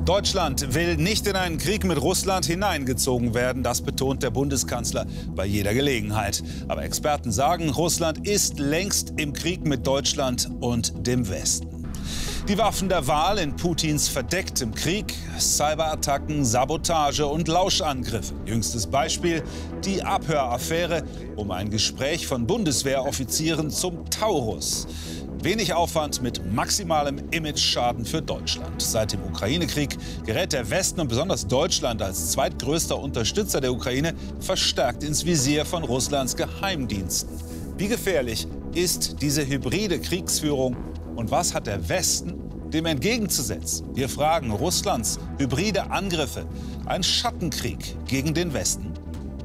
Deutschland will nicht in einen Krieg mit Russland hineingezogen werden, das betont der Bundeskanzler bei jeder Gelegenheit. Aber Experten sagen, Russland ist längst im Krieg mit Deutschland und dem Westen. Die Waffen der Wahl in Putins verdecktem Krieg, Cyberattacken, Sabotage und Lauschangriffe. Jüngstes Beispiel die Abhöraffäre um ein Gespräch von Bundeswehroffizieren zum Taurus. Wenig Aufwand mit maximalem Imageschaden für Deutschland. Seit dem Ukraine-Krieg gerät der Westen und besonders Deutschland als zweitgrößter Unterstützer der Ukraine verstärkt ins Visier von Russlands Geheimdiensten. Wie gefährlich ist diese hybride Kriegsführung und was hat der Westen dem entgegenzusetzen? Wir fragen Russlands hybride Angriffe, ein Schattenkrieg gegen den Westen.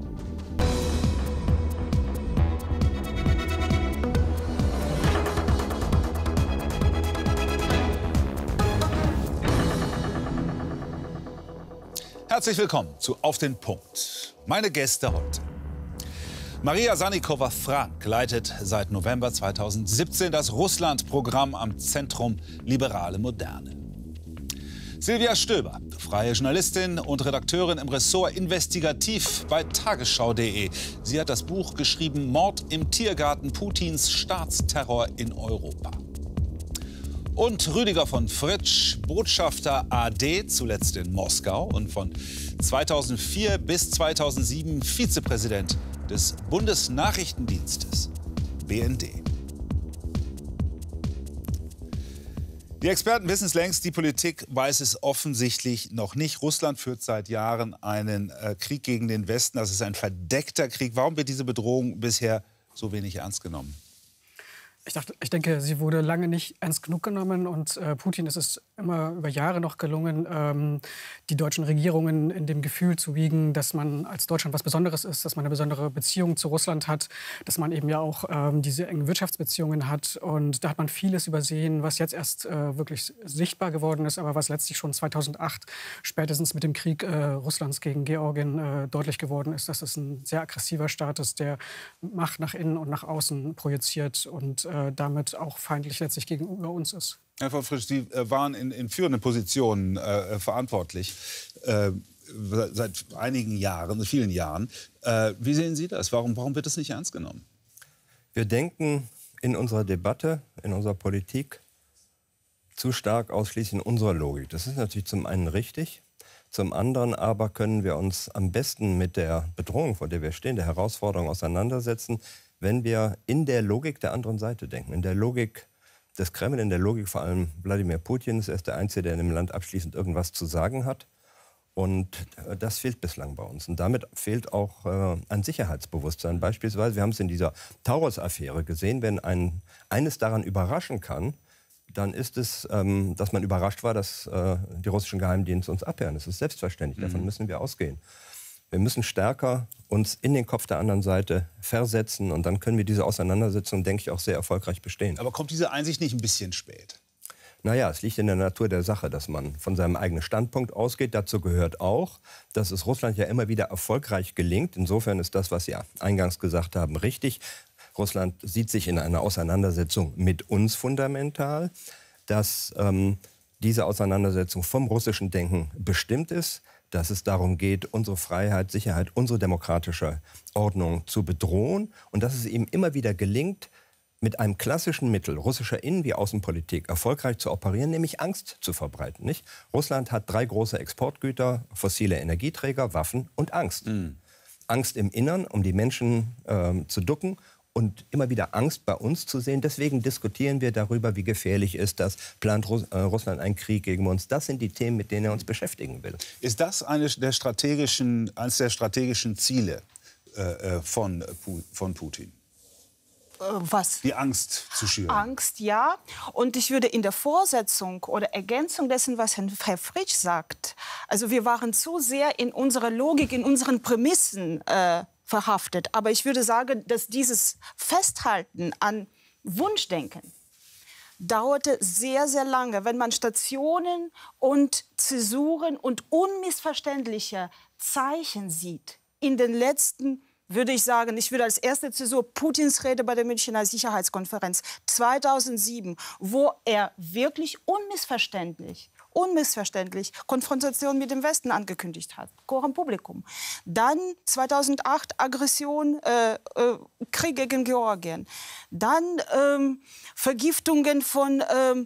Herzlich willkommen zu Auf den Punkt. Meine Gäste heute. Maria Sannikova-Frank leitet seit November 2017 das Russland-Programm am Zentrum Liberale Moderne. Silvia Stöber, freie Journalistin und Redakteurin im Ressort Investigativ bei Tagesschau.de. Sie hat das Buch geschrieben Mord im Tiergarten, Putins Staatsterror in Europa. Und Rüdiger von Fritsch, Botschafter AD, zuletzt in Moskau und von 2004 bis 2007 Vizepräsident des Bundesnachrichtendienstes, BND. Die Experten wissen es längst, die Politik weiß es offensichtlich noch nicht. Russland führt seit Jahren einen Krieg gegen den Westen. Das ist ein verdeckter Krieg. Warum wird diese Bedrohung bisher so wenig ernst genommen? Ich denke, sie wurde lange nicht ernst genug genommen und Putin ist es immer über Jahre noch gelungen, die deutschen Regierungen in dem Gefühl zu wiegen, dass man als Deutschland was Besonderes ist, dass man eine besondere Beziehung zu Russland hat, dass man eben ja auch diese engen Wirtschaftsbeziehungen hat. Und da hat man vieles übersehen, was jetzt erst wirklich sichtbar geworden ist, aber was letztlich schon 2008 spätestens mit dem Krieg Russlands gegen Georgien deutlich geworden ist, dass es ein sehr aggressiver Staat ist, der Macht nach innen und nach außen projiziert und damit auch feindlich letztlich gegenüber uns ist. Herr von Fritsch, Sie waren in führenden Positionen verantwortlich seit einigen Jahren, vielen Jahren. Wie sehen Sie das? Warum wird das nicht ernst genommen? Wir denken in unserer Debatte, in unserer Politik zu stark ausschließlich in unserer Logik. Das ist natürlich zum einen richtig. Zum anderen aber können wir uns am besten mit der Bedrohung, vor der wir stehen, der Herausforderung auseinandersetzen, wenn wir in der Logik der anderen Seite denken, in der Logik des Kreml, in der Logik vor allem Wladimir Putins. Er ist der Einzige, der in dem Land abschließend irgendwas zu sagen hat. Und das fehlt bislang bei uns. Und damit fehlt auch ein Sicherheitsbewusstsein. Beispielsweise, wir haben es in dieser Taurus-Affäre gesehen, wenn eines daran überraschen kann, dann ist es, dass man überrascht war, dass die russischen Geheimdienste uns abhören. Das ist selbstverständlich, davon müssen wir ausgehen. Wir müssen stärker uns in den Kopf der anderen Seite versetzen und dann können wir diese Auseinandersetzung, denke ich, auch sehr erfolgreich bestehen. Aber kommt diese Einsicht nicht ein bisschen spät? Naja, es liegt in der Natur der Sache, dass man von seinem eigenen Standpunkt ausgeht. Dazu gehört auch, dass es Russland ja immer wieder erfolgreich gelingt. Insofern ist das, was Sie eingangs gesagt haben, richtig. Russland sieht sich in einer Auseinandersetzung mit uns fundamental, dass diese Auseinandersetzung vom russischen Denken bestimmt ist, dass es darum geht, unsere Freiheit, Sicherheit, unsere demokratische Ordnung zu bedrohen und dass es ihm immer wieder gelingt, mit einem klassischen Mittel russischer Innen- wie Außenpolitik erfolgreich zu operieren, nämlich Angst zu verbreiten. Nicht? Russland hat 3 große Exportgüter, fossile Energieträger, Waffen und Angst. Angst im Innern, um die Menschen zu ducken. Und immer wieder Angst bei uns zu sehen. Deswegen diskutieren wir darüber, wie gefährlich ist das. Plant Russland einen Krieg gegen uns? Das sind die Themen, mit denen er uns beschäftigen will. Ist das eines der strategischen Ziele von Putin? Was? Die Angst zu schüren. Angst, ja. Und ich würde in der Fortsetzung oder Ergänzung dessen, was Herr Fritsch sagt, also wir waren zu sehr in unserer Logik, in unseren Prämissen verhaftet. Aber ich würde sagen, dass dieses Festhalten an Wunschdenken dauerte sehr, sehr lange. Wenn man Stationen und Zäsuren und unmissverständliche Zeichen sieht in den letzten würde ich sagen, ich würde als erste Zäsur Putins Rede bei der Münchner Sicherheitskonferenz 2007, wo er wirklich unmissverständlich Konfrontation mit dem Westen angekündigt hat, coram publicum. Dann 2008 Aggression, Krieg gegen Georgien. Dann Vergiftungen von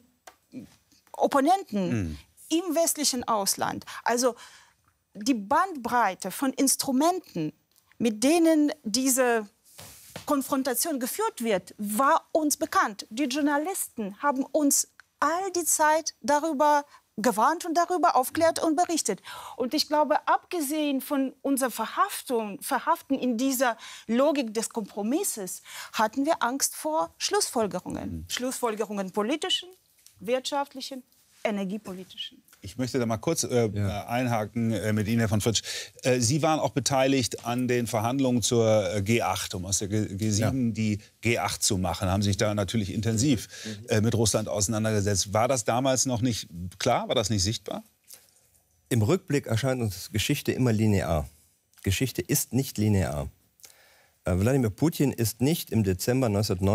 Opponenten im westlichen Ausland. Also die Bandbreite von Instrumenten, mit denen diese Konfrontation geführt wird, war uns bekannt. Die Journalisten haben uns all die Zeit darüber gewarnt und darüber aufklärt und berichtet. Und ich glaube, abgesehen von unserer Verhaften in dieser Logik des Kompromisses, hatten wir Angst vor Schlussfolgerungen. Schlussfolgerungen politischen, wirtschaftlichen, energiepolitischen. Ich möchte da mal kurz einhaken mit Ihnen, Herr von Fritsch. Sie waren auch beteiligt an den Verhandlungen zur G8, um aus der G7 die G8 zu machen. Haben sich da natürlich intensiv mit Russland auseinandergesetzt. War das damals noch nicht klar? War das nicht sichtbar? Im Rückblick erscheint uns Geschichte immer linear. Geschichte ist nicht linear. Wladimir Putin ist nicht im Dezember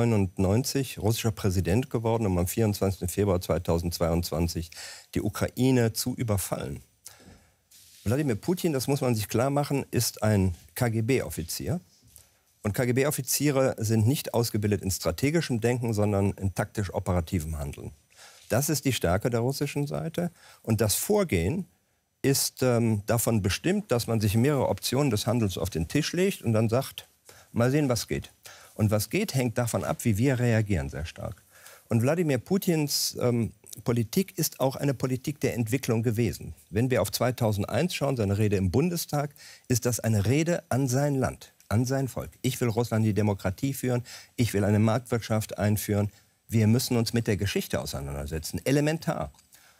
1999 russischer Präsident geworden, um am 24. Februar 2022 die Ukraine zu überfallen. Wladimir Putin, das muss man sich klar machen, ist ein KGB-Offizier. Und KGB-Offiziere sind nicht ausgebildet in strategischem Denken, sondern in taktisch-operativem Handeln. Das ist die Stärke der russischen Seite. Und das Vorgehen ist davon bestimmt, dass man sich mehrere Optionen des Handels auf den Tisch legt und dann sagt, mal sehen, was geht. Und was geht, hängt davon ab, wie wir reagieren, sehr stark. Und Wladimir Putins Politik ist auch eine Politik der Entwicklung gewesen. Wenn wir auf 2001 schauen, seine Rede im Bundestag, ist das eine Rede an sein Land, an sein Volk. Ich will Russland die Demokratie führen, ich will eine Marktwirtschaft einführen. Wir müssen uns mit der Geschichte auseinandersetzen, elementar.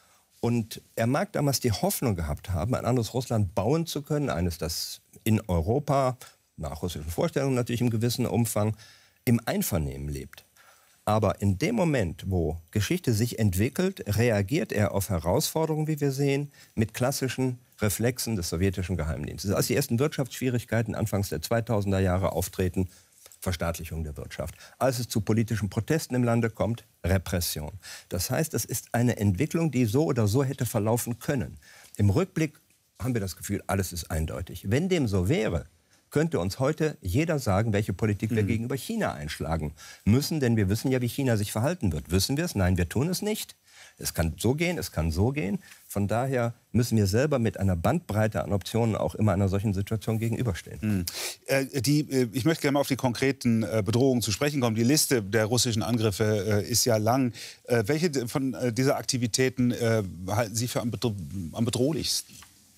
Und er mag damals die Hoffnung gehabt haben, ein anderes Russland bauen zu können, eines, das in Europa, nach russischen Vorstellungen natürlich im gewissen Umfang, im Einvernehmen lebt. Aber in dem Moment, wo Geschichte sich entwickelt, reagiert er auf Herausforderungen, wie wir sehen, mit klassischen Reflexen des sowjetischen Geheimdienstes. Als die ersten Wirtschaftsschwierigkeiten anfangs der 2000er Jahre auftreten, Verstaatlichung der Wirtschaft. Als es zu politischen Protesten im Lande kommt, Repression. Das heißt, es ist eine Entwicklung, die so oder so hätte verlaufen können. Im Rückblick haben wir das Gefühl, alles ist eindeutig. Wenn dem so wäre, könnte uns heute jeder sagen, welche Politik wir gegenüber China einschlagen müssen. Denn wir wissen ja, wie China sich verhalten wird. Wissen wir es? Nein, wir tun es nicht. Es kann so gehen, es kann so gehen. Von daher müssen wir selber mit einer Bandbreite an Optionen auch immer einer solchen Situation gegenüberstehen. Ich möchte gerne mal auf die konkreten Bedrohungen zu sprechen kommen. Die Liste der russischen Angriffe ist ja lang. Welche von dieser Aktivitäten halten Sie für am bedrohlichsten?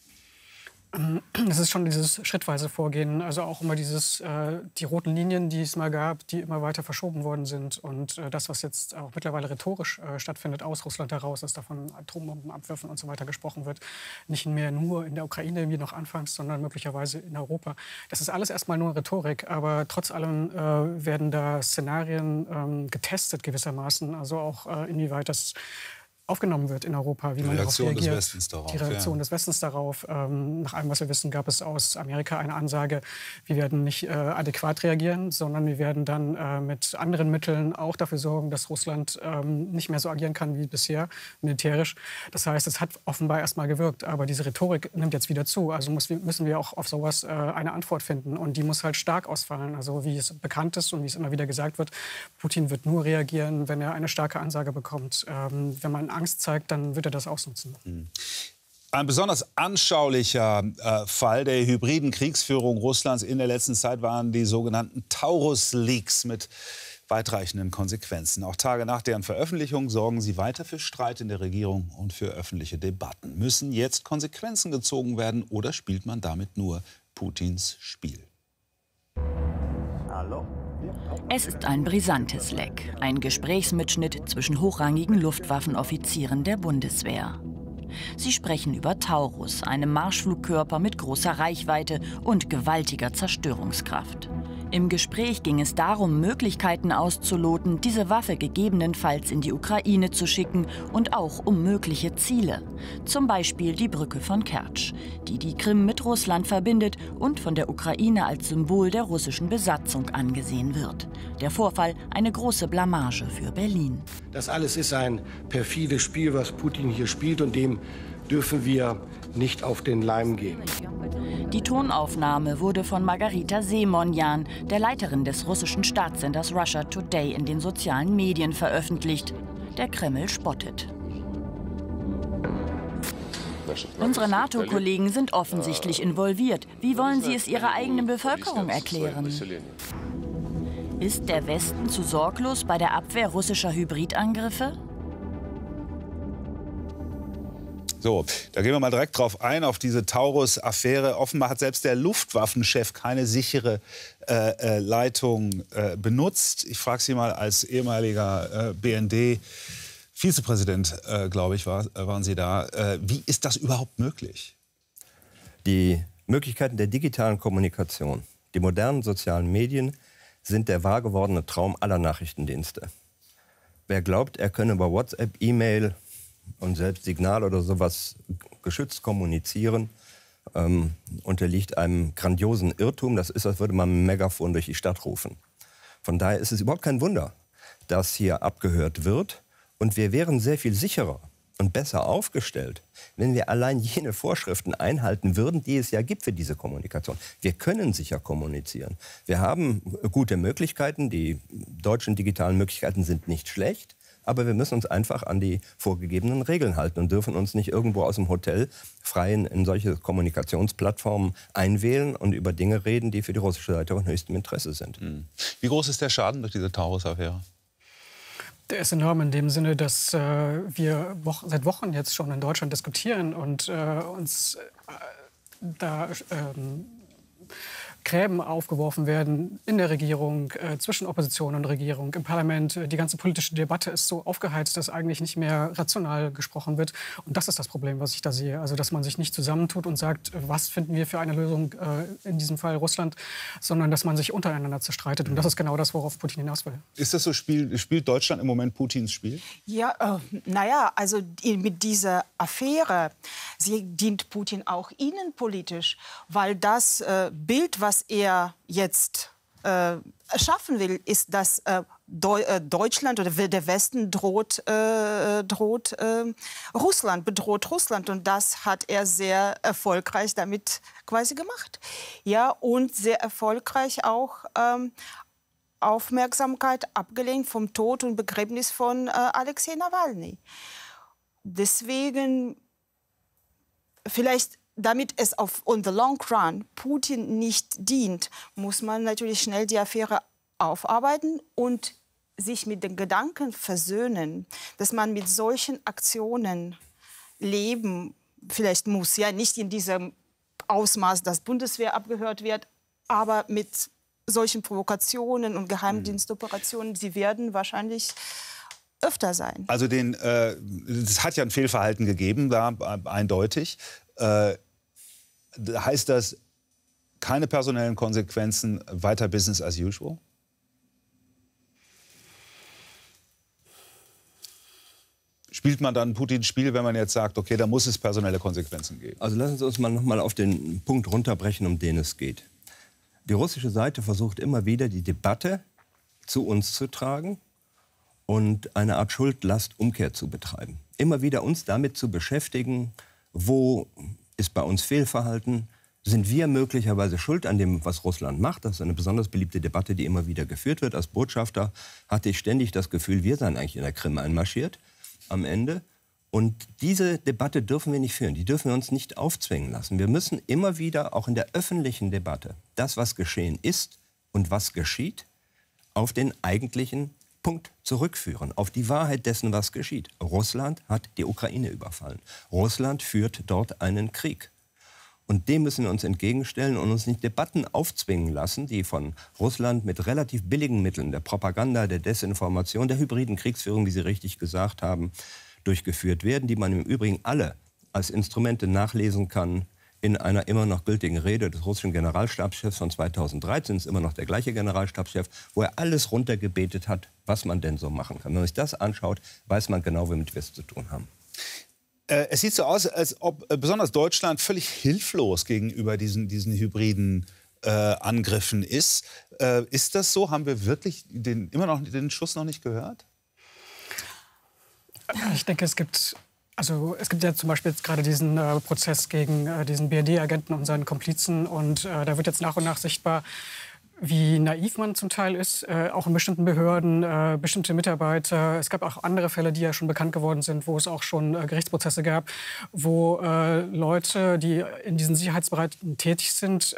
Es ist schon dieses schrittweise Vorgehen, also auch immer die roten Linien, die es mal gab, die immer weiter verschoben worden sind. Und das, was jetzt auch mittlerweile rhetorisch stattfindet aus Russland heraus, dass da von Atombombenabwürfen und so weiter gesprochen wird, nicht mehr nur in der Ukraine wie noch anfangs, sondern möglicherweise in Europa. Das ist alles erstmal nur Rhetorik, aber trotz allem werden da Szenarien getestet gewissermaßen, also auch inwieweit das aufgenommen wird in Europa, wie man darauf reagiert. Die Reaktion des Westens darauf. Nach allem, was wir wissen, gab es aus Amerika eine Ansage, wir werden nicht adäquat reagieren, sondern wir werden dann mit anderen Mitteln auch dafür sorgen, dass Russland nicht mehr so agieren kann wie bisher, militärisch. Das heißt, es hat offenbar erst mal gewirkt, aber diese Rhetorik nimmt jetzt wieder zu. Also müssen wir auch auf sowas eine Antwort finden und die muss halt stark ausfallen. Also wie es bekannt ist und wie es immer wieder gesagt wird, Putin wird nur reagieren, wenn er eine starke Ansage bekommt. Wenn man Angst zeigt, dann wird er das ausnutzen. Ein besonders anschaulicher Fall der hybriden Kriegsführung Russlands in der letzten Zeit waren die sogenannten Taurus-Leaks mit weitreichenden Konsequenzen. Auch Tage nach deren Veröffentlichung sorgen sie weiter für Streit in der Regierung und für öffentliche Debatten. Müssen jetzt Konsequenzen gezogen werden oder spielt man damit nur Putins Spiel? Hallo? Es ist ein brisantes Leck, ein Gesprächsmitschnitt zwischen hochrangigen Luftwaffenoffizieren der Bundeswehr. Sie sprechen über Taurus, einem Marschflugkörper mit großer Reichweite und gewaltiger Zerstörungskraft. Im Gespräch ging es darum, Möglichkeiten auszuloten, diese Waffe gegebenenfalls in die Ukraine zu schicken und auch um mögliche Ziele. Zum Beispiel die Brücke von Kertsch, die die Krim mit Russland verbindet und von der Ukraine als Symbol der russischen Besatzung angesehen wird. Der Vorfall eine große Blamage für Berlin. Das alles ist ein perfides Spiel, was Putin hier spielt, und dem dürfen wir nicht auf den Leim gehen. Die Tonaufnahme wurde von Margarita Semonjan, der Leiterin des russischen Staatssenders Russia Today, in den sozialen Medien veröffentlicht. Der Kreml spottet. Unsere NATO-Kollegen sind offensichtlich involviert. Wie wollen Sie es Ihrer eigenen Bevölkerung erklären? Ist der Westen zu sorglos bei der Abwehr russischer Hybridangriffe? So, da gehen wir mal direkt drauf ein, auf diese Taurus-Affäre. Offenbar hat selbst der Luftwaffenchef keine sichere Leitung benutzt. Ich frage Sie mal als ehemaliger BND-Vizepräsident, glaube ich, waren Sie da. Wie ist das überhaupt möglich? Die Möglichkeiten der digitalen Kommunikation, die modernen sozialen Medien sind der wahr gewordene Traum aller Nachrichtendienste. Wer glaubt, er könne über WhatsApp, E-Mail und selbst Signal oder sowas geschützt kommunizieren, unterliegt einem grandiosen Irrtum. Das ist, als würde man ein Megafon durch die Stadt rufen. Von daher ist es überhaupt kein Wunder, dass hier abgehört wird. Und wir wären sehr viel sicherer und besser aufgestellt, wenn wir allein jene Vorschriften einhalten würden, die es ja gibt für diese Kommunikation. Wir können sicher kommunizieren. Wir haben gute Möglichkeiten. Die deutschen digitalen Möglichkeiten sind nicht schlecht. Aber wir müssen uns einfach an die vorgegebenen Regeln halten und dürfen uns nicht irgendwo aus dem Hotel frei in solche Kommunikationsplattformen einwählen und über Dinge reden, die für die russische Seite von höchstem Interesse sind. Wie groß ist der Schaden durch diese Taurus-Affäre? Der ist enorm in dem Sinne, dass wir seit Wochen jetzt schon in Deutschland diskutieren und uns da Gräben aufgeworfen werden in der Regierung, zwischen Opposition und Regierung, im Parlament. Die ganze politische Debatte ist so aufgeheizt, dass eigentlich nicht mehr rational gesprochen wird. Und das ist das Problem, was ich da sehe. Also, dass man sich nicht zusammentut und sagt, was finden wir für eine Lösung, in diesem Fall Russland, sondern dass man sich untereinander zerstreitet. Und das ist genau das, worauf Putin hinaus will. Ist das so, spielt Deutschland im Moment Putins Spiel? Ja, naja, also mit dieser Affäre, sie dient Putin auch innenpolitisch, weil das Bild, was er jetzt schaffen will, ist, dass Deutschland oder der Westen bedroht Russland. Und das hat er sehr erfolgreich damit quasi gemacht. Ja, und sehr erfolgreich auch Aufmerksamkeit abgelenkt vom Tod und Begräbnis von Alexei Nawalny. Deswegen vielleicht, damit es on the long run Putin nicht dient, muss man natürlich schnell die Affäre aufarbeiten und sich mit den Gedanken versöhnen, dass man mit solchen Aktionen leben vielleicht muss. Ja, nicht in diesem Ausmaß, dass Bundeswehr abgehört wird, aber mit solchen Provokationen und Geheimdienstoperationen, sie werden wahrscheinlich öfter sein. Also es hat ja ein Fehlverhalten gegeben, da eindeutig. Heißt das keine personellen Konsequenzen, weiter Business as usual? Spielt man dann Putins Spiel, wenn man jetzt sagt, okay, da muss es personelle Konsequenzen geben? Also lassen Sie uns mal noch mal auf den Punkt runterbrechen, um den es geht. Die russische Seite versucht immer wieder, die Debatte zu uns zu tragen und eine Art Schuld-Last-Umkehr zu betreiben. Immer wieder uns damit zu beschäftigen, wo ist bei uns Fehlverhalten, sind wir möglicherweise schuld an dem, was Russland macht. Das ist eine besonders beliebte Debatte, die immer wieder geführt wird. Als Botschafter hatte ich ständig das Gefühl, wir seien eigentlich in der Krim einmarschiert am Ende. Und diese Debatte dürfen wir nicht führen, die dürfen wir uns nicht aufzwingen lassen. Wir müssen immer wieder, auch in der öffentlichen Debatte, das, was geschehen ist und was geschieht, auf den eigentlichen Punkt zurückführen, auf die Wahrheit dessen, was geschieht. Russland hat die Ukraine überfallen. Russland führt dort einen Krieg. Und dem müssen wir uns entgegenstellen und uns nicht Debatten aufzwingen lassen, die von Russland mit relativ billigen Mitteln, der Propaganda, der Desinformation, der hybriden Kriegsführung, wie Sie richtig gesagt haben, durchgeführt werden, die man im Übrigen alle als Instrumente nachlesen kann in einer immer noch gültigen Rede des russischen Generalstabschefs von 2013, ist immer noch der gleiche Generalstabschef, wo er alles runtergebetet hat, was man denn so machen kann. Wenn man sich das anschaut, weiß man genau, womit wir es zu tun haben. Es sieht so aus, als ob besonders Deutschland völlig hilflos gegenüber diesen hybriden Angriffen ist. Ist das so? Haben wir wirklich immer noch den Schuss noch nicht gehört? Ich denke, es gibt ja zum Beispiel jetzt gerade diesen Prozess gegen diesen BND-Agenten und seinen Komplizen. Und da wird jetzt nach und nach sichtbar, wie naiv man zum Teil ist, auch in bestimmten Behörden, bestimmte Mitarbeiter. Es gab auch andere Fälle, die ja schon bekannt geworden sind, wo es auch schon Gerichtsprozesse gab, wo Leute, die in diesen Sicherheitsbereichen tätig sind,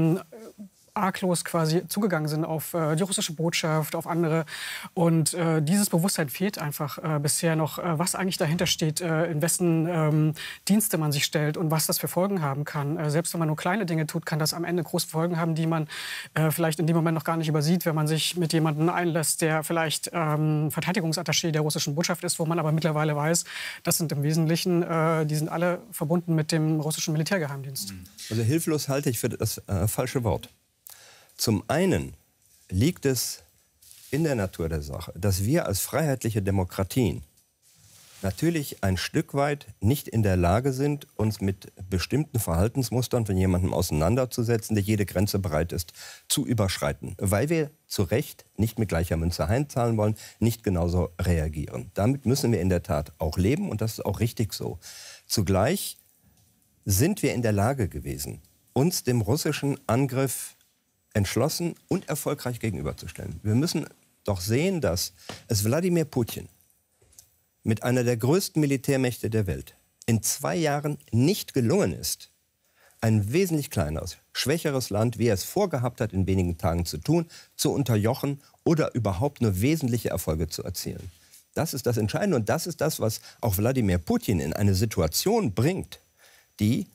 arglos quasi zugegangen sind auf die russische Botschaft, auf andere. Und dieses Bewusstsein fehlt einfach bisher noch, was eigentlich dahinter steht, in wessen Dienste man sich stellt und was das für Folgen haben kann. Selbst wenn man nur kleine Dinge tut, kann das am Ende große Folgen haben, die man vielleicht in dem Moment noch gar nicht übersieht, wenn man sich mit jemandem einlässt, der vielleicht Verteidigungsattaché der russischen Botschaft ist, wo man aber mittlerweile weiß, das sind im Wesentlichen, die sind alle verbunden mit dem russischen Militärgeheimdienst. Also hilflos halte ich für das falsche Wort. Zum einen liegt es in der Natur der Sache, dass wir als freiheitliche Demokratien natürlich ein Stück weit nicht in der Lage sind, uns mit bestimmten Verhaltensmustern von jemandem auseinanderzusetzen, der jede Grenze bereit ist zu überschreiten. Weil wir zu Recht nicht mit gleicher Münze heimzahlen wollen, nicht genauso reagieren. Damit müssen wir in der Tat auch leben und das ist auch richtig so. Zugleich sind wir in der Lage gewesen, uns dem russischen Angriff entschlossen und erfolgreich gegenüberzustellen. Wir müssen doch sehen, dass es Wladimir Putin mit einer der größten Militärmächte der Welt in 2 Jahren nicht gelungen ist, ein wesentlich kleineres, schwächeres Land, wie er es vorgehabt hat, in wenigen Tagen zu tun, zu unterjochen oder überhaupt nur wesentliche Erfolge zu erzielen. Das ist das Entscheidende und das ist das, was auch Wladimir Putin in eine Situation bringt, die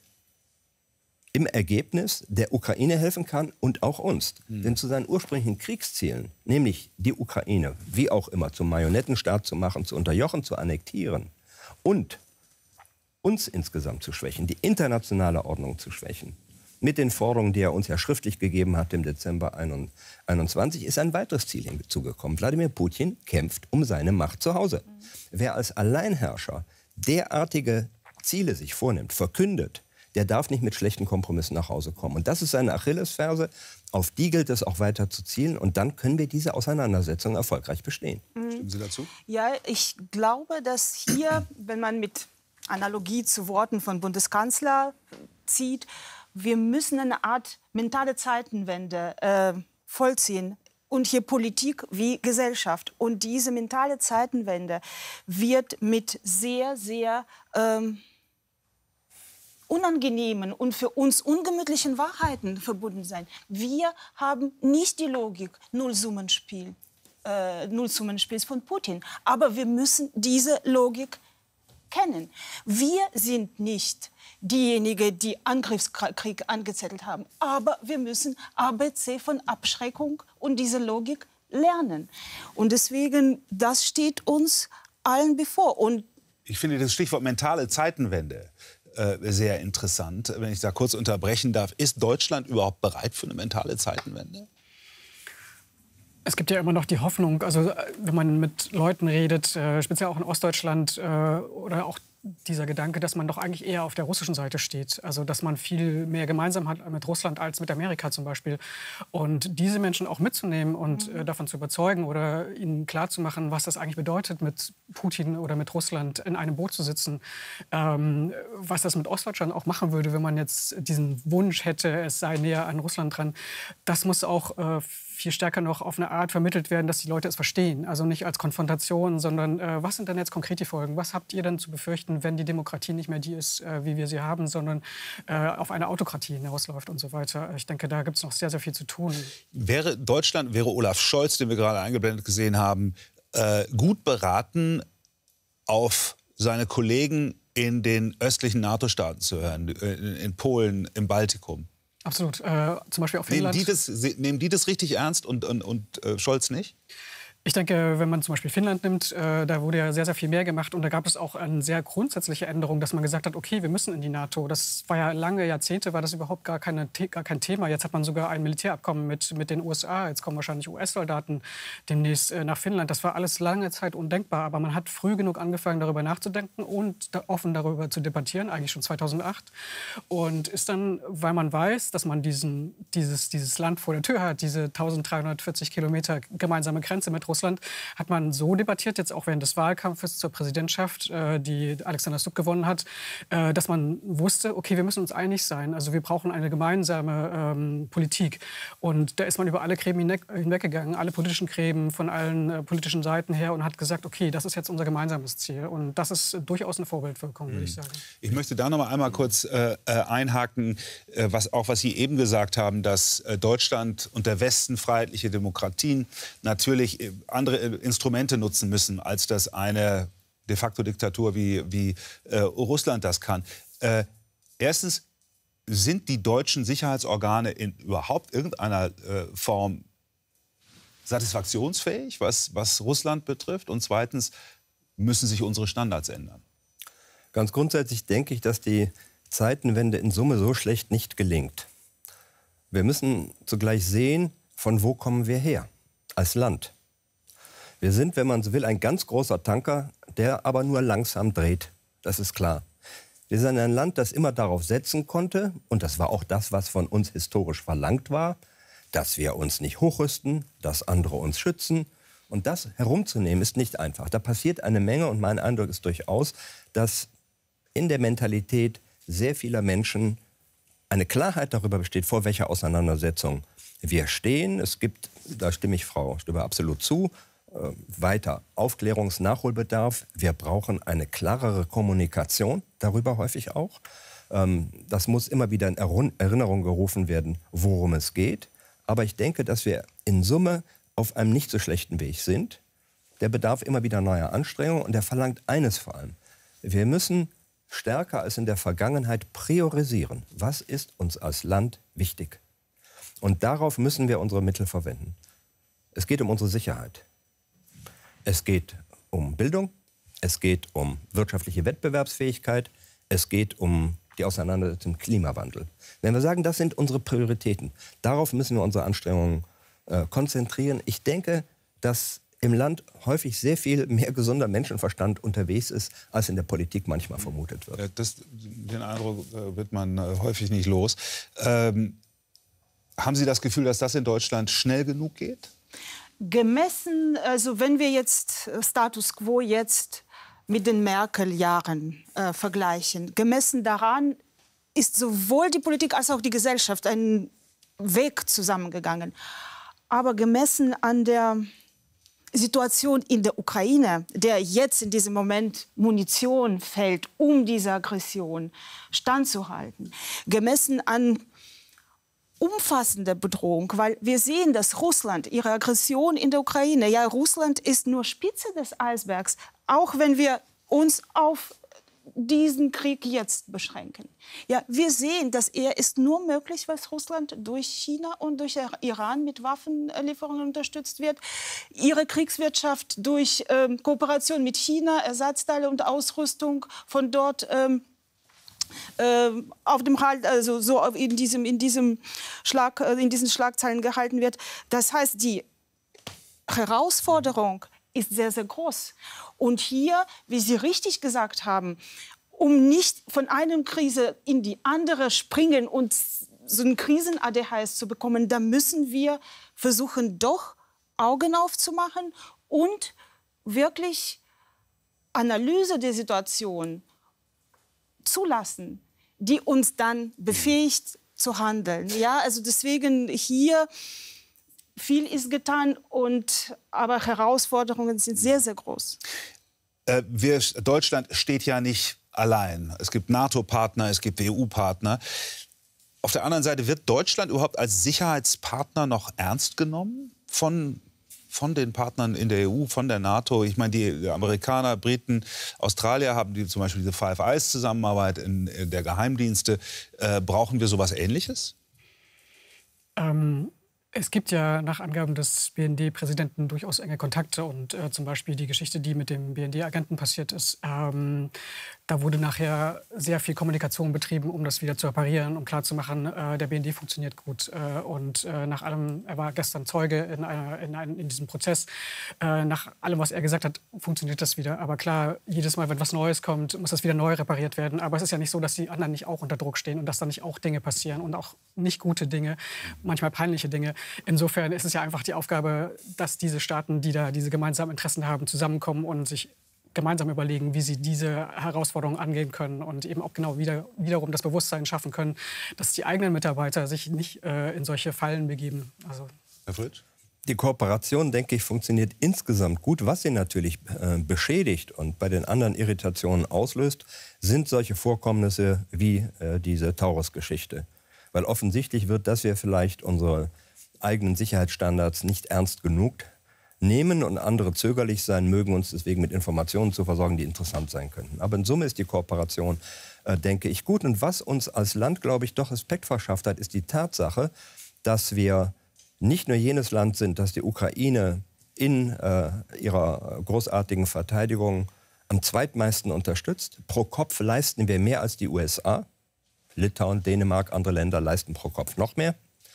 im Ergebnis der Ukraine helfen kann und auch uns. Denn zu seinen ursprünglichen Kriegszielen, nämlich die Ukraine, wie auch immer, zum Marionettenstaat zu machen, zu unterjochen, zu annektieren und uns insgesamt zu schwächen, die internationale Ordnung zu schwächen, mit den Forderungen, die er uns ja schriftlich gegeben hat im Dezember 2021, ist ein weiteres Ziel hinzugekommen. Wladimir Putin kämpft um seine Macht zu Hause. Wer als Alleinherrscher derartige Ziele sich vornimmt, verkündet, der darf nicht mit schlechten Kompromissen nach Hause kommen. Und das ist eine Achillesferse, auf die gilt es auch weiter zu zielen. Und dann können wir diese Auseinandersetzung erfolgreich bestehen. Stimmen Sie dazu? Ja, ich glaube, dass hier, wenn man mit Analogie zu Worten von Bundeskanzler zieht, wir müssen eine Art mentale Zeitenwende vollziehen. Und hier Politik wie Gesellschaft. Und diese mentale Zeitenwende wird mit sehr, sehr unangenehmen und für uns ungemütlichen Wahrheiten verbunden sein. Wir haben nicht die Logik Nullsummenspiels von Putin. Aber wir müssen diese Logik kennen. Wir sind nicht diejenigen, die Angriffskrieg angezettelt haben. Aber wir müssen ABC von Abschreckung und diese Logik lernen. Und deswegen, das steht uns allen bevor. Und ich finde das Stichwort mentale Zeitenwende sehr interessant. Wenn ich da kurz unterbrechen darf, ist Deutschland überhaupt bereit für eine mentale Zeitenwende? Es gibt ja immer noch die Hoffnung, also wenn man mit Leuten redet, speziell auch in Ostdeutschland, oder auch dieser Gedanke, dass man doch eigentlich eher auf der russischen Seite steht. Also dass man viel mehr gemeinsam hat mit Russland als mit Amerika zum Beispiel. Und diese Menschen auch mitzunehmen und davon zu überzeugen oder ihnen klarzumachen, was das eigentlich bedeutet, mit Putin oder mit Russland in einem Boot zu sitzen. Was das mit Ostdeutschland auch machen würde, wenn man jetzt diesen Wunsch hätte, es sei näher an Russland dran. Das muss auch viel stärker noch auf eine Art vermittelt werden, dass die Leute es verstehen. Also nicht als Konfrontation, sondern was sind denn jetzt konkret die Folgen? Was habt ihr denn zu befürchten, wenn die Demokratie nicht mehr die ist, wie wir sie haben, sondern auf eine Autokratie hinausläuft und so weiter? Ich denke, da gibt es noch sehr, sehr viel zu tun. Wäre Olaf Scholz, den wir gerade eingeblendet gesehen haben, gut beraten, auf seine Kollegen in den östlichen NATO-Staaten zu hören, in Polen, im Baltikum? Absolut. Zum Beispiel auch Finnland. Nehmen die das richtig ernst und Scholz nicht? Ich denke, wenn man zum Beispiel Finnland nimmt, da wurde ja sehr, sehr viel mehr gemacht. Und da gab es auch eine sehr grundsätzliche Änderung, dass man gesagt hat, okay, wir müssen in die NATO. Das war ja lange Jahrzehnte, war das überhaupt gar kein Thema. Jetzt hat man sogar ein Militärabkommen mit den USA. Jetzt kommen wahrscheinlich US-Soldaten demnächst nach Finnland. Das war alles lange Zeit undenkbar. Aber man hat früh genug angefangen, darüber nachzudenken und offen darüber zu debattieren, eigentlich schon 2008. Und ist dann, weil man weiß, dass man dieses Land vor der Tür hat, diese 1340 Kilometer gemeinsame Grenze mit Russland, hat man so debattiert, jetzt auch während des Wahlkampfes zur Präsidentschaft, die Alexander Stubb gewonnen hat, dass man wusste, okay, wir müssen uns einig sein. Also wir brauchen eine gemeinsame Politik. Und da ist man über alle Gräben hinweggegangen, alle politischen Gräben von allen politischen Seiten her und hat gesagt, okay, das ist jetzt unser gemeinsames Ziel. Und das ist durchaus eine Vorbildwirkung, würde ich sagen. Ich möchte da noch einmal kurz einhaken, was Sie eben gesagt haben, dass Deutschland und der Westen, freiheitliche Demokratien, natürlich andere Instrumente nutzen müssen, als das eine de facto Diktatur wie Russland das kann. Erstens, sind die deutschen Sicherheitsorgane in überhaupt irgendeiner Form satisfaktionsfähig, was Russland betrifft? Und zweitens, müssen sich unsere Standards ändern? Ganz grundsätzlich denke ich, dass die Zeitenwende in Summe so schlecht nicht gelingt. Wir müssen zugleich sehen, von wo kommen wir her als Land. Wir sind, wenn man so will, ein ganz großer Tanker, der aber nur langsam dreht. Das ist klar. Wir sind ein Land, das immer darauf setzen konnte, und das war auch das, was von uns historisch verlangt war, dass wir uns nicht hochrüsten, dass andere uns schützen. Und das herumzunehmen ist nicht einfach. Da passiert eine Menge, und mein Eindruck ist durchaus, dass in der Mentalität sehr vieler Menschen eine Klarheit darüber besteht, vor welcher Auseinandersetzung wir stehen. Es gibt, da stimme ich Frau Stöber absolut zu, weiter Aufklärungsnachholbedarf. Wir brauchen eine klarere Kommunikation, darüber häufig auch. Das muss immer wieder in Erinnerung gerufen werden, worum es geht. Aber ich denke, dass wir in Summe auf einem nicht so schlechten Weg sind. Der bedarf immer wieder neuer Anstrengungen, und der verlangt eines vor allem. Wir müssen stärker als in der Vergangenheit priorisieren. Was ist uns als Land wichtig? Und darauf müssen wir unsere Mittel verwenden. Es geht um unsere Sicherheit. Es geht um Bildung. Es geht um wirtschaftliche Wettbewerbsfähigkeit. Es geht um die Auseinandersetzung mit dem Klimawandel. Wenn wir sagen, das sind unsere Prioritäten, darauf müssen wir unsere Anstrengungen konzentrieren. Ich denke, dass im Land häufig sehr viel mehr gesunder Menschenverstand unterwegs ist, als in der Politik manchmal vermutet wird. Den Eindruck wird man häufig nicht los. Haben Sie das Gefühl, dass das in Deutschland schnell genug geht? Gemessen, also wenn wir jetzt Status quo jetzt mit den Merkel-Jahren vergleichen, gemessen daran ist sowohl die Politik als auch die Gesellschaft einen Weg zusammengegangen. Aber gemessen an der Situation in der Ukraine, der jetzt in diesem Moment Munition fällt, um diese Aggression standzuhalten, gemessen an umfassende Bedrohung, weil wir sehen, dass Russland, ihre Aggression in der Ukraine, ja, Russland ist nur Spitze des Eisbergs, auch wenn wir uns auf diesen Krieg jetzt beschränken. Ja, wir sehen, dass er ist nur möglich, weil Russland durch China und durch Iran mit Waffenlieferungen unterstützt wird. Ihre Kriegswirtschaft durch Kooperation mit China, Ersatzteile und Ausrüstung von dort auf dem Halt, also so in diesen Schlagzeilen gehalten wird. Das heißt, die Herausforderung ist sehr, sehr groß. Und hier, wie Sie richtig gesagt haben, um nicht von einer Krise in die andere springen und so einen Krisen-ADHS zu bekommen, da müssen wir versuchen, doch Augen aufzumachen und wirklich Analyse der Situation zulassen, die uns dann befähigt zu handeln. Ja, also deswegen hier viel ist getan, aber Herausforderungen sind sehr, sehr groß. Deutschland steht ja nicht allein. Es gibt NATO-Partner, es gibt EU-Partner. Auf der anderen Seite, wird Deutschland überhaupt als Sicherheitspartner noch ernst genommen von den Partnern in der EU, von der NATO? Ich meine, die Amerikaner, Briten, Australier haben zum Beispiel diese Five Eyes-Zusammenarbeit in der Geheimdienste. Brauchen wir sowas Ähnliches? Es gibt ja nach Angaben des BND-Präsidenten durchaus enge Kontakte. Und zum Beispiel die Geschichte, die mit dem BND-Agenten passiert ist, da wurde nachher sehr viel Kommunikation betrieben, um das wieder zu reparieren, um klarzumachen, der BND funktioniert gut. Und nach allem, er war gestern Zeuge in diesem Prozess, nach allem, was er gesagt hat, funktioniert das wieder. Aber klar, jedes Mal, wenn was Neues kommt, muss das wieder neu repariert werden. Aber es ist ja nicht so, dass die anderen nicht auch unter Druck stehen und dass da nicht auch Dinge passieren und auch nicht gute Dinge, manchmal peinliche Dinge. Insofern ist es ja einfach die Aufgabe, dass diese Staaten, die da diese gemeinsamen Interessen haben, zusammenkommen und sich gemeinsam überlegen, wie sie diese Herausforderungen angehen können und eben auch genau wiederum das Bewusstsein schaffen können, dass die eigenen Mitarbeiter sich nicht in solche Fallen begeben. Also Herr Fritsch? Die Kooperation, denke ich, funktioniert insgesamt gut. Was sie natürlich beschädigt und bei den anderen Irritationen auslöst, sind solche Vorkommnisse wie diese Taurus-Geschichte. Weil offensichtlich wird, dass wir vielleicht unsere eigenen Sicherheitsstandards nicht ernst genug nehmen und andere zögerlich sein mögen, uns deswegen mit Informationen zu versorgen, die interessant sein könnten. Aber in Summe ist die Kooperation, denke ich, gut. Und was uns als Land, glaube ich, doch Respekt verschafft hat, ist die Tatsache, dass wir nicht nur jenes Land sind, das die Ukraine in ihrer großartigen Verteidigung am zweitmeisten unterstützt. Pro Kopf leisten wir mehr als die USA. Litauen, Dänemark, andere Länder leisten pro Kopf noch mehr.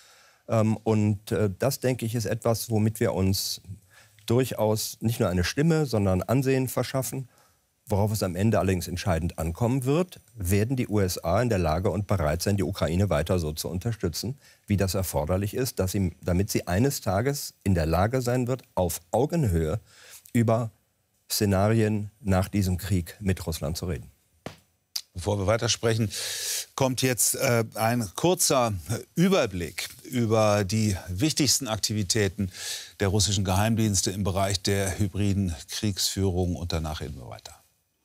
Und das, denke ich, ist etwas, womit wir uns durchaus nicht nur eine Stimme, sondern Ansehen verschaffen. Worauf es am Ende allerdings entscheidend ankommen wird, werden die USA in der Lage und bereit sein, die Ukraine weiter so zu unterstützen, wie das erforderlich ist, damit sie eines Tages in der Lage sein wird, auf Augenhöhe über Szenarien nach diesem Krieg mit Russland zu reden. Bevor wir weitersprechen, kommt jetzt ein kurzer Überblick über die wichtigsten Aktivitäten der russischen Geheimdienste im Bereich der hybriden Kriegsführung. Und danach reden wir weiter.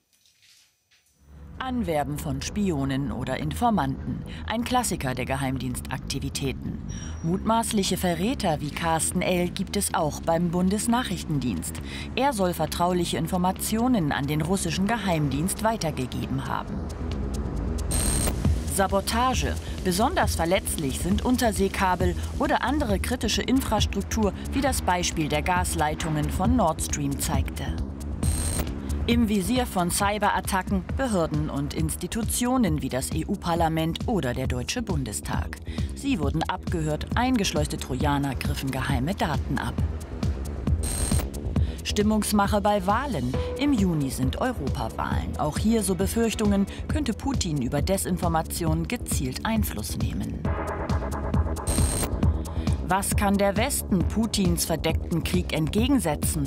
Anwerben von Spionen oder Informanten. Ein Klassiker der Geheimdienstaktivitäten. Mutmaßliche Verräter wie Carsten L. gibt es auch beim Bundesnachrichtendienst. Er soll vertrauliche Informationen an den russischen Geheimdienst weitergegeben haben. Sabotage. Besonders verletzlich sind Unterseekabel oder andere kritische Infrastruktur, wie das Beispiel der Gasleitungen von Nord Stream zeigte. Im Visier von Cyberattacken Behörden und Institutionen wie das EU-Parlament oder der Deutsche Bundestag. Sie wurden abgehört, eingeschleuste Trojaner griffen geheime Daten ab. Stimmungsmache bei Wahlen. Im Juni sind Europawahlen. Auch hier, so Befürchtungen, könnte Putin über Desinformation gezielt Einfluss nehmen. Was kann der Westen Putins verdeckten Krieg entgegensetzen?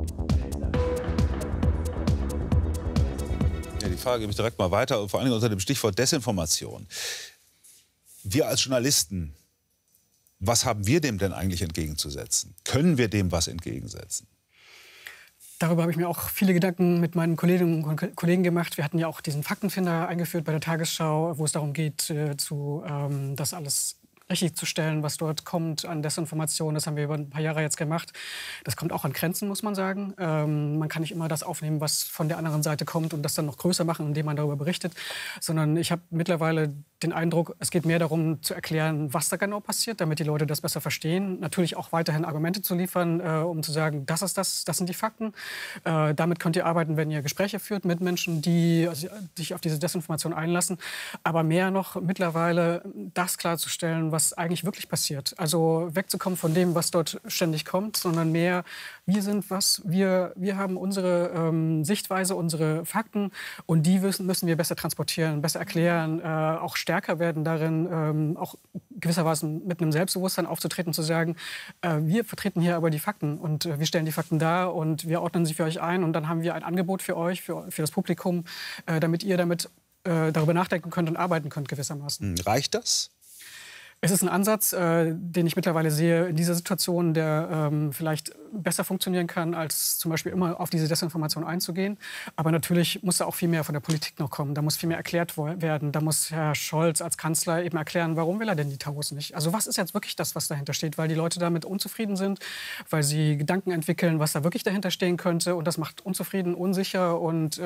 Die Frage gebe ich direkt mal weiter, vor allem unter dem Stichwort Desinformation. Wir als Journalisten, was haben wir dem denn eigentlich entgegenzusetzen? Können wir dem was entgegensetzen? Darüber habe ich mir auch viele Gedanken mit meinen Kolleginnen und Kollegen gemacht. Wir hatten ja auch diesen Faktenfinder eingeführt bei der Tagesschau, wo es darum geht, das alles richtig zu stellen, was dort kommt an Desinformation. Das haben wir über ein paar Jahre jetzt gemacht. Das kommt auch an Grenzen, muss man sagen. Man kann nicht immer das aufnehmen, was von der anderen Seite kommt und das dann noch größer machen, indem man darüber berichtet. Sondern ich habe mittlerweile den Eindruck, es geht mehr darum zu erklären, was da genau passiert, damit die Leute das besser verstehen. Natürlich auch weiterhin Argumente zu liefern, um zu sagen, das sind die Fakten. Damit könnt ihr arbeiten, wenn ihr Gespräche führt mit Menschen, die sich auf diese Desinformation einlassen. Aber mehr noch mittlerweile das klarzustellen, was eigentlich wirklich passiert. Also wegzukommen von dem, was dort ständig kommt, sondern mehr, wir sind was, wir haben unsere Sichtweise, unsere Fakten und die müssen wir besser transportieren, besser erklären, auch stärker werden darin, auch gewissermaßen mit einem Selbstbewusstsein aufzutreten, zu sagen, wir vertreten hier aber die Fakten und wir stellen die Fakten dar und wir ordnen sie für euch ein und dann haben wir ein Angebot für euch, für das Publikum, damit ihr damit darüber nachdenken könnt und arbeiten könnt gewissermaßen. Reicht das? Es ist ein Ansatz, den ich mittlerweile sehe in dieser Situation, der vielleicht besser funktionieren kann, als zum Beispiel immer auf diese Desinformation einzugehen. Aber natürlich muss da auch viel mehr von der Politik noch kommen. Da muss viel mehr erklärt werden. Da muss Herr Scholz als Kanzler eben erklären, warum will er denn die Taurus nicht? Also was ist jetzt wirklich das, was dahinter steht? Weil die Leute damit unzufrieden sind, weil sie Gedanken entwickeln, was da wirklich dahinter stehen könnte. Und das macht unzufrieden, unsicher und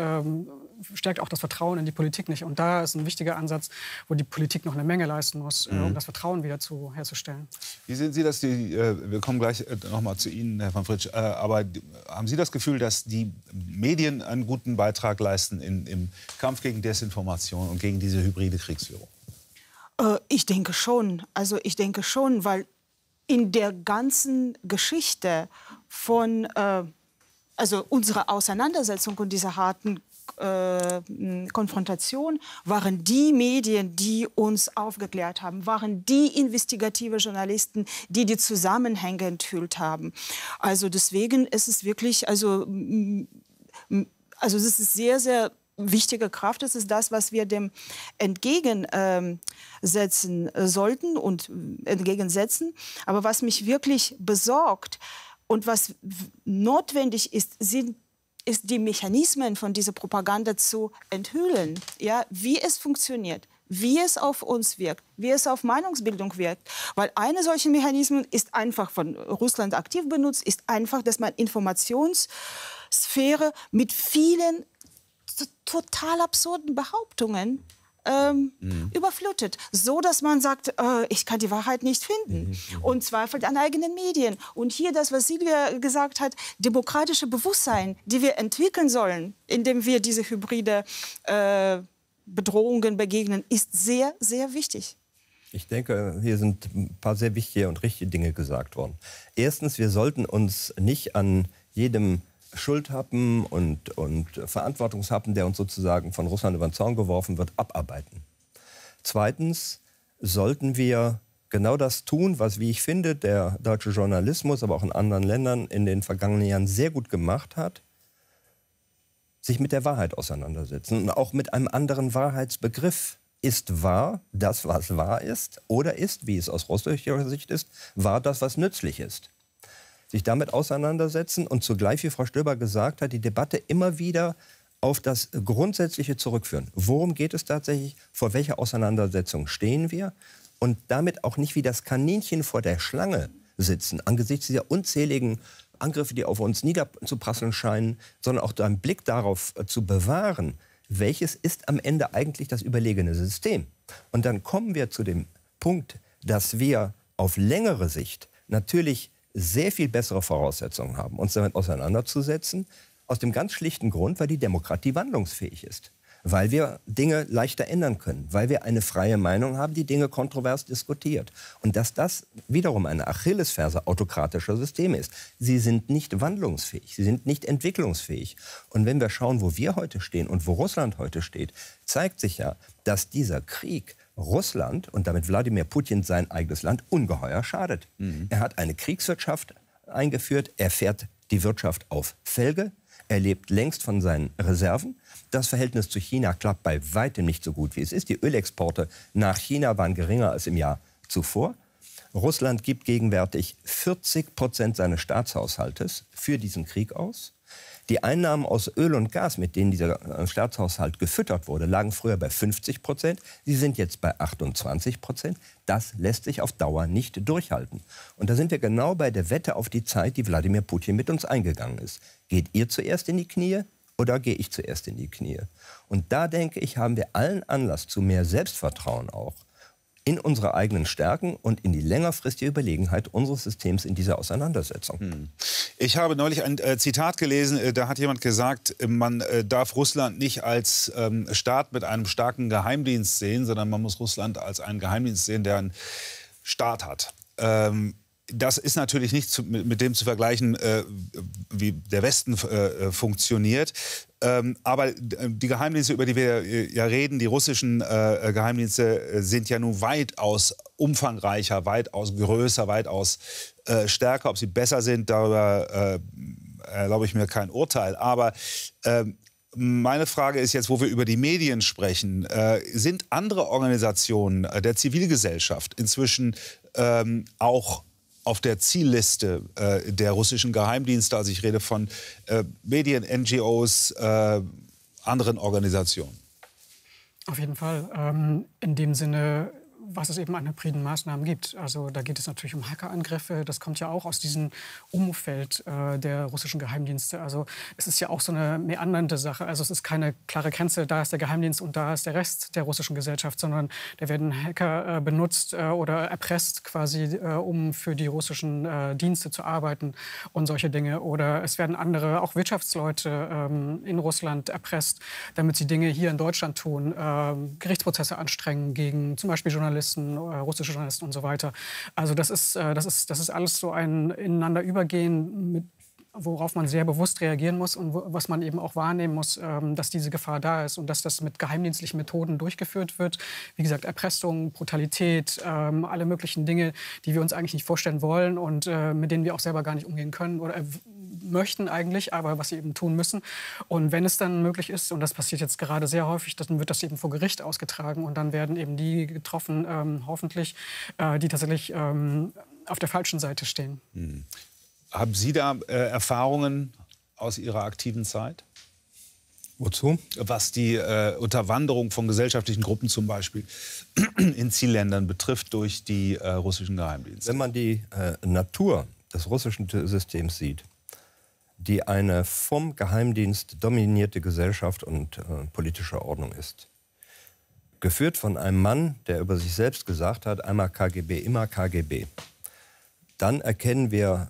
stärkt auch das Vertrauen in die Politik nicht. Und da ist ein wichtiger Ansatz, wo die Politik noch eine Menge leisten muss, um das Vertrauen Vertrauen wieder herzustellen. Wie sehen Sie das? Wir kommen gleich noch mal zu Ihnen, Herr van Fritsch. Aber haben Sie das Gefühl, dass die Medien einen guten Beitrag leisten im Kampf gegen Desinformation und gegen diese hybride Kriegsführung? Ich denke schon. Also ich denke schon, weil in der ganzen Geschichte von also unserer Auseinandersetzung und dieser harten Konfrontation waren die Medien, die uns aufgeklärt haben, waren die investigative Journalisten, die die Zusammenhänge enthüllt haben. Also deswegen ist es wirklich, also es ist sehr, sehr wichtige Kraft. Das ist das, was wir dem entgegensetzen sollten und entgegensetzen. Aber was mich wirklich besorgt und was notwendig ist, sind die Mechanismen von dieser Propaganda zu enthüllen, ja, wie es funktioniert, wie es auf uns wirkt, wie es auf Meinungsbildung wirkt. Weil eine solche Mechanismen ist einfach von Russland aktiv benutzt, ist einfach, dass man Informationssphäre mit vielen total absurden Behauptungen überflutet, so dass man sagt, ich kann die Wahrheit nicht finden und zweifelt an eigenen Medien. Und hier das, was Silvia gesagt hat, demokratische Bewusstsein, die wir entwickeln sollen, indem wir diese hybride Bedrohungen begegnen, ist sehr, sehr wichtig. Ich denke, hier sind ein paar sehr wichtige und richtige Dinge gesagt worden. Erstens, wir sollten uns nicht an jedem Schuldhappen und Verantwortungshappen, der uns sozusagen von Russland über den Zaun geworfen wird, abarbeiten. Zweitens sollten wir genau das tun, was, wie ich finde, der deutsche Journalismus, aber auch in anderen Ländern in den vergangenen Jahren sehr gut gemacht hat, sich mit der Wahrheit auseinandersetzen und auch mit einem anderen Wahrheitsbegriff. Ist wahr das, was wahr ist, oder ist, wie es aus russischer Sicht ist, wahr das, was nützlich ist? Sich damit auseinandersetzen und zugleich, wie Frau Stöber gesagt hat, die Debatte immer wieder auf das Grundsätzliche zurückführen. Worum geht es tatsächlich? Vor welcher Auseinandersetzung stehen wir? Und damit auch nicht wie das Kaninchen vor der Schlange sitzen, angesichts dieser unzähligen Angriffe, die auf uns niederzuprasseln scheinen, sondern auch einen Blick darauf zu bewahren, welches ist am Ende eigentlich das überlegene System. Und dann kommen wir zu dem Punkt, dass wir auf längere Sicht natürlich sehr viel bessere Voraussetzungen haben, uns damit auseinanderzusetzen, aus dem ganz schlichten Grund, weil die Demokratie wandlungsfähig ist. Weil wir Dinge leichter ändern können, weil wir eine freie Meinung haben, die Dinge kontrovers diskutiert. Und dass das wiederum eine Achillesferse autokratischer Systeme ist. Sie sind nicht wandlungsfähig, sie sind nicht entwicklungsfähig. Und wenn wir schauen, wo wir heute stehen und wo Russland heute steht, zeigt sich ja, dass dieser Krieg Russland und damit Wladimir Putin sein eigenes Land ungeheuer schadet. Er hat eine Kriegswirtschaft eingeführt, er fährt die Wirtschaft auf Felge, er lebt längst von seinen Reserven. Das Verhältnis zu China klappt bei weitem nicht so gut, wie es ist. Die Ölexporte nach China waren geringer als im Jahr zuvor. Russland gibt gegenwärtig 40% seines Staatshaushaltes für diesen Krieg aus. Die Einnahmen aus Öl und Gas, mit denen dieser Staatshaushalt gefüttert wurde, lagen früher bei 50%. Sie sind jetzt bei 28%. Das lässt sich auf Dauer nicht durchhalten. Und da sind wir genau bei der Wette auf die Zeit, die Wladimir Putin mit uns eingegangen ist. Geht ihr zuerst in die Knie oder gehe ich zuerst in die Knie? Und da, denke ich, haben wir allen Anlass zu mehr Selbstvertrauen auch in unsere eigenen Stärken und in die längerfristige Überlegenheit unseres Systems in dieser Auseinandersetzung. Ich habe neulich ein Zitat gelesen, da hat jemand gesagt, man darf Russland nicht als Staat mit einem starken Geheimdienst sehen, sondern man muss Russland als einen Geheimdienst sehen, der einen Staat hat. Das ist natürlich nicht mit dem zu vergleichen, wie der Westen funktioniert. Aber die Geheimdienste, über die wir ja reden, die russischen Geheimdienste, sind ja nun weitaus umfangreicher, weitaus größer, weitaus stärker. Ob sie besser sind, darüber erlaube ich mir kein Urteil. Aber meine Frage ist jetzt, wo wir über die Medien sprechen, sind andere Organisationen der Zivilgesellschaft inzwischen auch auf der Zielliste der russischen Geheimdienste? Also ich rede von Medien, NGOs, anderen Organisationen. Auf jeden Fall. In dem Sinne was es eben an hybriden Maßnahmen gibt. Also da geht es natürlich um Hackerangriffe. Das kommt ja auch aus diesem Umfeld der russischen Geheimdienste. Also es ist ja auch so eine meandernde Sache. Also es ist keine klare Grenze, da ist der Geheimdienst und da ist der Rest der russischen Gesellschaft, sondern da werden Hacker benutzt oder erpresst quasi, um für die russischen Dienste zu arbeiten und solche Dinge. Oder es werden andere, auch Wirtschaftsleute in Russland erpresst, damit sie Dinge hier in Deutschland tun, Gerichtsprozesse anstrengen gegen zum Beispiel Journalisten, russische Journalisten und so weiter. Also das ist alles so ein Ineinanderübergehen, worauf man sehr bewusst reagieren muss und was man eben auch wahrnehmen muss, dass diese Gefahr da ist und dass das mit geheimdienstlichen Methoden durchgeführt wird. Wie gesagt, Erpressung, Brutalität, alle möglichen Dinge, die wir uns eigentlich nicht vorstellen wollen und mit denen wir auch selber gar nicht umgehen können oder möchten eigentlich, aber was sie eben tun müssen. Und wenn es dann möglich ist, und das passiert jetzt gerade sehr häufig, dann wird das eben vor Gericht ausgetragen und dann werden eben die getroffen, hoffentlich, die tatsächlich auf der falschen Seite stehen. Hm. Haben Sie da Erfahrungen aus Ihrer aktiven Zeit? Wozu? Was die Unterwanderung von gesellschaftlichen Gruppen zum Beispiel in Zielländern betrifft durch die russischen Geheimdienste. Wenn man die Natur des russischen Systems sieht, die eine vom Geheimdienst dominierte Gesellschaft und politische Ordnung ist, geführt von einem Mann, der über sich selbst gesagt hat, einmal KGB, immer KGB, dann erkennen wir,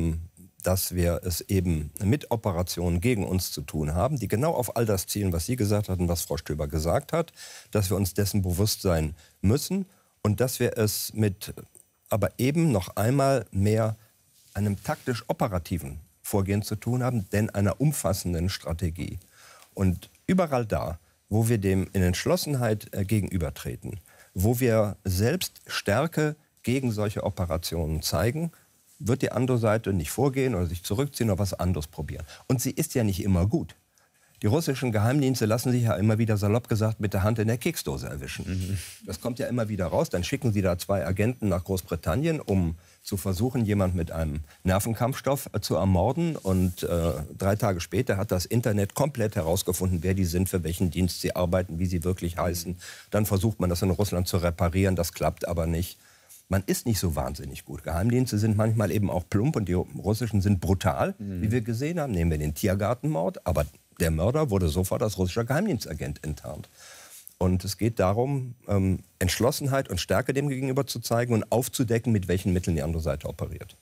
dass wir es eben mit Operationen gegen uns zu tun haben, die genau auf all das zielen, was Sie gesagt hatten, was Frau Stöber gesagt hat, dass wir uns dessen bewusst sein müssen und dass wir es mit aber eben noch einmal mehr einem taktisch-operativen Vorgehen zu tun haben, denn einer umfassenden Strategie. Und überall da, wo wir dem in Entschlossenheit gegenübertreten, wo wir selbst Stärke gegen solche Operationen zeigen, wird die andere Seite nicht vorgehen oder sich zurückziehen oder was anderes probieren. Und sie ist ja nicht immer gut. Die russischen Geheimdienste lassen sich ja immer wieder, salopp gesagt, mit der Hand in der Keksdose erwischen. Das kommt ja immer wieder raus. Dann schicken sie da 2 Agenten nach Großbritannien, um zu versuchen, jemand mit einem Nervenkampfstoff zu ermorden. Und 3 Tage später hat das Internet komplett herausgefunden, wer die sind, für welchen Dienst sie arbeiten, wie sie wirklich heißen. Dann versucht man das in Russland zu reparieren. Das klappt aber nicht. Man ist nicht so wahnsinnig gut. Geheimdienste sind manchmal eben auch plump und die russischen sind brutal, wie wir gesehen haben. Nehmen wir den Tiergartenmord, aber der Mörder wurde sofort als russischer Geheimdienstagent enttarnt. Und es geht darum, Entschlossenheit und Stärke dem gegenüber zu zeigen und aufzudecken, mit welchen Mitteln die andere Seite operiert.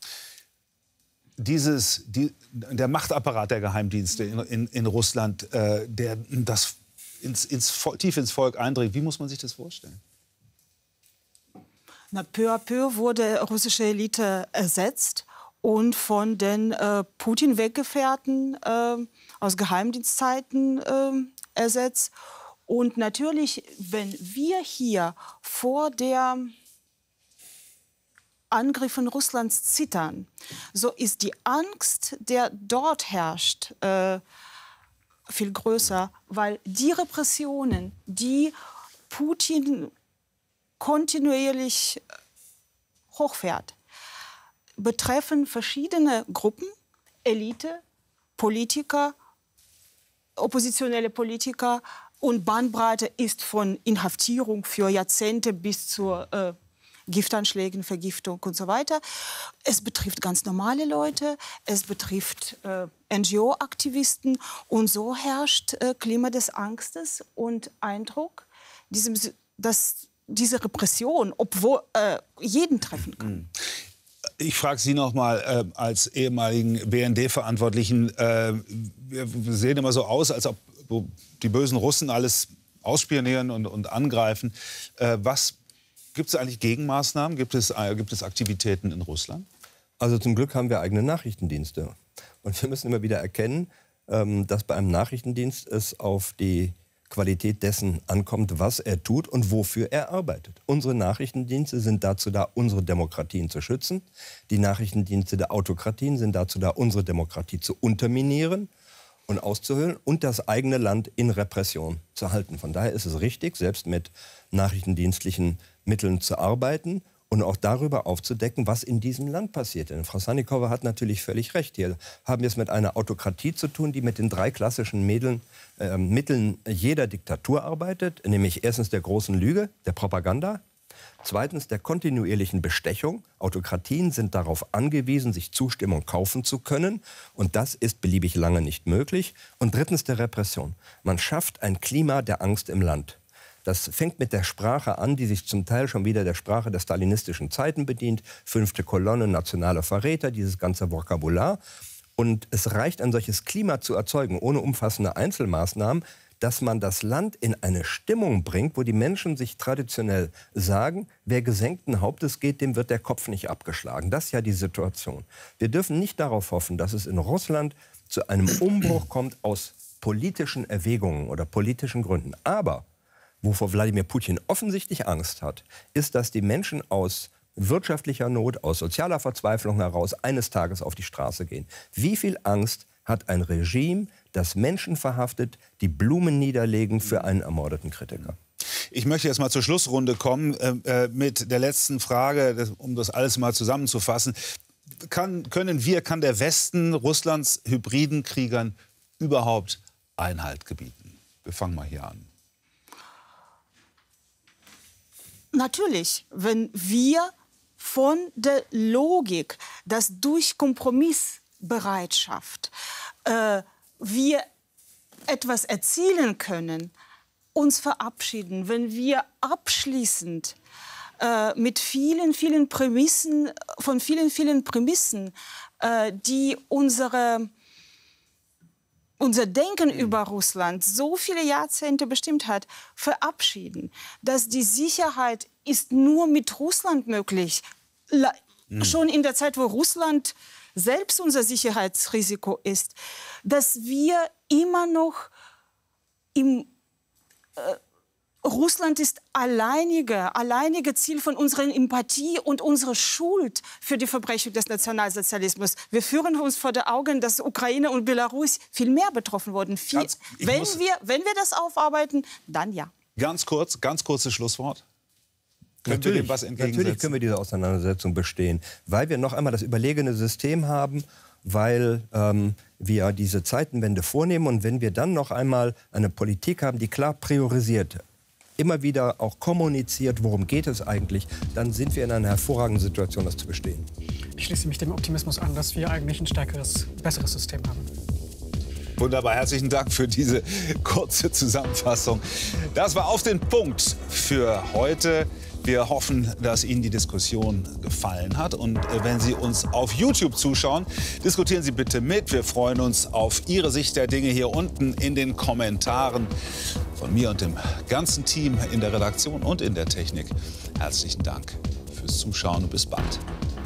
Der Machtapparat der Geheimdienste in Russland, der das tief ins Volk eindringt, wie muss man sich das vorstellen? Na, peu à peu wurde russische Elite ersetzt und von den Putin-Weggefährten aus Geheimdienstzeiten ersetzt. Und natürlich, wenn wir hier vor der Angriffen Russlands zittern, so ist die Angst, der dort herrscht, viel größer, weil die Repressionen, die Putin kontinuierlich hochfährt, betreffen verschiedene Gruppen, Elite, Politiker, oppositionelle Politiker, und Bandbreite ist von Inhaftierung für Jahrzehnte bis zu Giftanschlägen, Vergiftung und so weiter. Es betrifft ganz normale Leute, es betrifft NGO-Aktivisten, und so herrscht Klima des Angstes und Eindruck, dass diese Repression, obwohl jeden treffen kann. Ich frage Sie noch mal als ehemaligen BND-Verantwortlichen, wir sehen immer so aus, als ob die bösen Russen alles ausspionieren und angreifen. Gibt es eigentlich Gegenmaßnahmen? Gibt es Aktivitäten in Russland? Also zum Glück haben wir eigene Nachrichtendienste. Und wir müssen immer wieder erkennen, dass bei einem Nachrichtendienst es auf die Qualität dessen ankommt, was er tut und wofür er arbeitet. Unsere Nachrichtendienste sind dazu da, unsere Demokratien zu schützen. Die Nachrichtendienste der Autokratien sind dazu da, unsere Demokratie zu unterminieren und auszuhöhlen und das eigene Land in Repression zu halten. Von daher ist es richtig, selbst mit nachrichtendienstlichen Mitteln zu arbeiten und auch darüber aufzudecken, was in diesem Land passiert. Denn Frau Sannikova hat natürlich völlig recht. Hier haben wir es mit einer Autokratie zu tun, die mit den 3 klassischen Mitteln jeder Diktatur arbeitet. Nämlich erstens der großen Lüge, der Propaganda. Zweitens der kontinuierlichen Bestechung. Autokratien sind darauf angewiesen, sich Zustimmung kaufen zu können. Und das ist beliebig lange nicht möglich. Und drittens der Repression. Man schafft ein Klima der Angst im Land. Das fängt mit der Sprache an, die sich zum Teil schon wieder der Sprache der stalinistischen Zeiten bedient. 5. Kolonne, nationale Verräter, dieses ganze Vokabular. Und es reicht, ein solches Klima zu erzeugen, ohne umfassende Einzelmaßnahmen, dass man das Land in eine Stimmung bringt, wo die Menschen sich traditionell sagen, wer gesenkten Hauptes geht, dem wird der Kopf nicht abgeschlagen. Das ist ja die Situation. Wir dürfen nicht darauf hoffen, dass es in Russland zu einem Umbruch kommt aus politischen Erwägungen oder politischen Gründen. Aber wovor Wladimir Putin offensichtlich Angst hat, ist, dass die Menschen aus wirtschaftlicher Not, aus sozialer Verzweiflung heraus eines Tages auf die Straße gehen. Wie viel Angst hat ein Regime, das Menschen verhaftet, die Blumen niederlegen für einen ermordeten Kritiker? Ich möchte jetzt mal zur Schlussrunde kommen mit der letzten Frage, um das alles mal zusammenzufassen. Kann der Westen Russlands hybriden Kriegern überhaupt Einhalt gebieten? Wir fangen mal hier an. Natürlich, wenn wir von der Logik, dass durch Kompromissbereitschaft wir etwas erzielen können, uns verabschieden, wenn wir abschließend mit vielen Prämissen, die unser Denken über Russland so viele Jahrzehnte bestimmt hat, verabschieden, dass die Sicherheit ist nur mit Russland möglich. Schon in der Zeit, wo Russland selbst unser Sicherheitsrisiko ist, dass wir immer noch Russland ist alleinige Ziel von unserer Empathie und unserer Schuld für die Verbrechen des Nationalsozialismus. Wir führen uns vor den Augen, dass Ukraine und Belarus viel mehr betroffen wurden. Wenn wir das aufarbeiten, dann ja. Ganz kurzes Schlusswort. Natürlich können wir diese Auseinandersetzung bestehen, weil wir noch einmal das überlegene System haben, weil wir diese Zeitenwende vornehmen und wenn wir dann noch einmal eine Politik haben, die klar priorisiert, immer wieder auch kommuniziert, worum geht es eigentlich, dann sind wir in einer hervorragenden Situation, das zu bestehen. Ich schließe mich dem Optimismus an, dass wir eigentlich ein stärkeres, besseres System haben. Wunderbar, herzlichen Dank für diese kurze Zusammenfassung. Das war Auf den Punkt für heute. Wir hoffen, dass Ihnen die Diskussion gefallen hat. Und wenn Sie uns auf YouTube zuschauen, diskutieren Sie bitte mit. Wir freuen uns auf Ihre Sicht der Dinge hier unten in den Kommentaren. Von mir und dem ganzen Team in der Redaktion und in der Technik herzlichen Dank fürs Zuschauen und bis bald.